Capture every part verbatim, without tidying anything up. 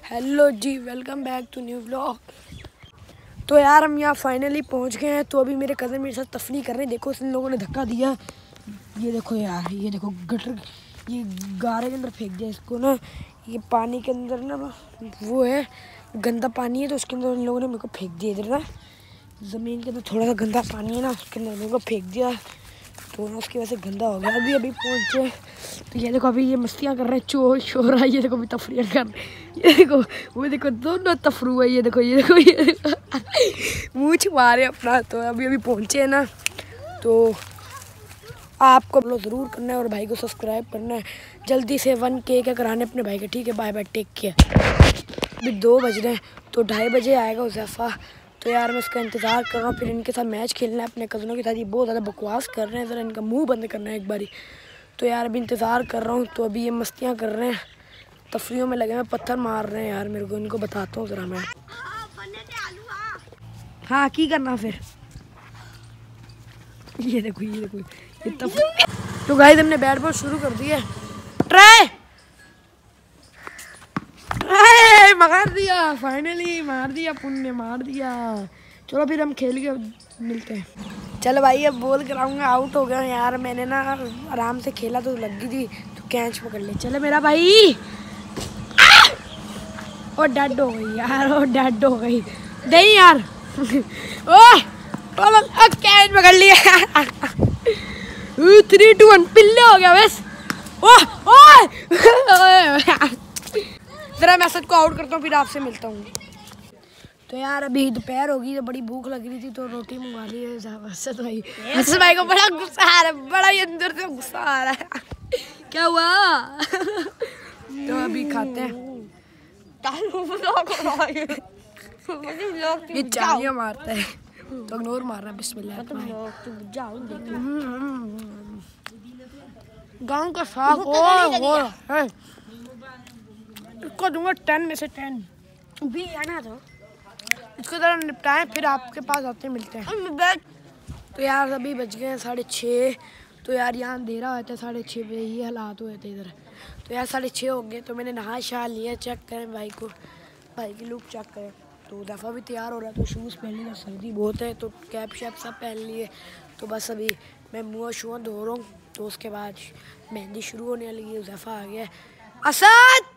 Hello ji, welcome back to new vlog. तो यार हम यहाँ फाइनली पहुँच गए हैं। तो अभी मेरे कज़न मेरे साथ तफरी कर रहे हैं। देखो इन लोगों ने धक्का दिया। ये देखो यार, ये देखो गटर, ये गारे के अंदर फेंक दिया इसको ना। ये पानी के अंदर ना वो है, गंदा पानी है, तो उसके अंदर इन लोगों ने मेरे को फेंक दिया। इधर ना ज़मीन के अंदर थोड़ा सा गंदा पानी है ना, उसके अंदर मेरे को फेंक दिया, तो ना उसकी वजह से गंदा हो गया। अभी अभी पहुँचे तो ये देखो, अभी ये मस्तियाँ कर रहे हैं, चोर शोर है। ये देखो अभी तफरी कर, ये देखो वो देखो दोनों तफरू है। ये देखो ये देखो ये देखो मुँह छुपा रहे अपना। तो अभी अभी पहुँचे हैं ना, तो आपको लो ज़रूर करना है और भाई को सब्सक्राइब करना है। जल्दी से वन के क्या कराने अपने भाई के। ठीक है, बाय बाय, टेक केयर। अभी दो बज रहे हैं, तो ढाई बजे आएगा उज़ैफ़ा। तो यार मैं इसका इंतज़ार कर रहा हूँ। फिर इनके साथ मैच खेलना है अपने कज़नों के साथ। ये बहुत ज़्यादा बकवास कर रहे हैं, ज़रा इनका मुंह बंद करना है एक बारी। तो यार अभी इंतज़ार कर रहा हूँ। तो अभी ये मस्तियाँ कर रहे हैं, तफरियों में लगे हैं, पत्थर मार रहे हैं यार मेरे को। इनको बताता हूँ ज़रा मैं। हाँ की करना फिर। ये देखो ये देखो ये तफरी। तो गाइस हमने बैट बॉल शुरू कर दिया। ट्राई ट्राई मार दिया, फाइनली मार दिया, पुण्य मार दिया। चलो फिर हम खेल के मिलते हैं। चलो भाई अब बॉल कराऊंगा। आउट हो गया यार, मैंने ना आराम से खेला तो लग गई थी, तो कैच पकड़ ले। चलो मेरा भाई। ओ डेड हो गई यार, ओ डेड हो गई। नहीं यार ओह कैच पकड़ लिया। थ्री टू वन पिल्ले हो गया बस। ओह ओह जरा मैं सबको आउट करता हूँ, फिर आपसे मिलता हूँ। तो यार अभी दोपहर होगी, तो बड़ी भूख लग रही थी, तो रोटी मंगवा ली है असद भाई। असद भाई को बड़ा गुस्सा आ रहा है, बड़ा ही अंदर से गुस्सा आ रहा है। क्या हुआ? तो अभी खाते हैं। ये चालियाँ मारता है, तो इग्नोर मारना। बिस्मिल्लाह। गांव का साग ओ है, इसको दूंगा टेन में से टेन। भी आना तो इसको ज़रा निपटाएं, फिर आपके पास आते मिलते हैं। तो यार अभी बज गए हैं साढ़े छः। तो यार यहाँ अंधेरा होता है साढ़े छः बजे, ये हालात हुए थे इधर। तो यार साढ़े छः हो गए, तो मैंने नहा शहा लिया। चेक करें भाई को, भाई की लुक चेक करें। तो दफ़ा भी तैयार हो रहा है, तो शूज़ पहन लिए, सर्दी बहुत है, तो कैप शैप सब पहन लिए। तो बस अभी मैं मुँह शूँ धो रहा हूँ, तो उसके बाद मेहंदी शुरू होने वाली है। दफ़ा आ गया, असद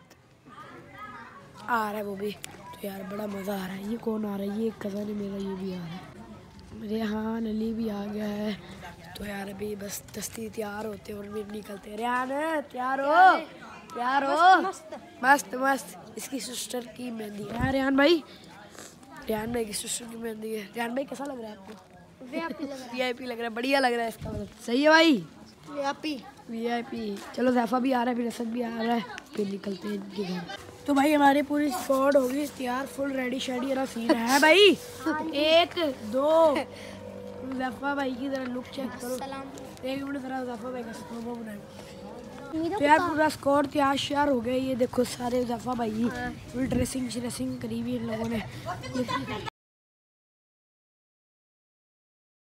आ रहा है वो भी। तो यार बड़ा मज़ा आ रहा है। ये कौन आ रहा है? ये कज़न है मेरा, ये भी आ रहा है। रेहान अली भी आ गया है। तो यार अभी बस दस्ती तैयार होते और भी निकलते। रेहान तैयार हो? तैयार हो? मस्त मस्त। इसकी सिस्टर की मेहंदी है रेहान भाई। रेहान भाई की सिस्टर की मेहंदी है। रेहान भाई कैसा लग रहा है आपको? वी आई पी लग रहा है, बढ़िया लग रहा है इसका मतलब। सही है भाई, V I P V I P. चलो ज़ैफ़ा भी आ रहा है, फिर असद भी आ रहा है, फिर निकलते हैं इनके घर। तो भाई हमारी पूरी स्क्वाड होगी तैयार, फुल रेडी शेडी वाला सीन है भाई। एक दो ज़ैफ़ा भाई की जरा लुक चेक करो। एक मिनट जरा ज़ैफ़ा भाई का स्कोर बनाए। तो यार पूरा स्कोर तैयार श्यार हो गया। ये देखो सारे ज़ैफ़ा भाई फुल ड्रेसिंग श्रेसिंग करी हुई इन लोगों ने।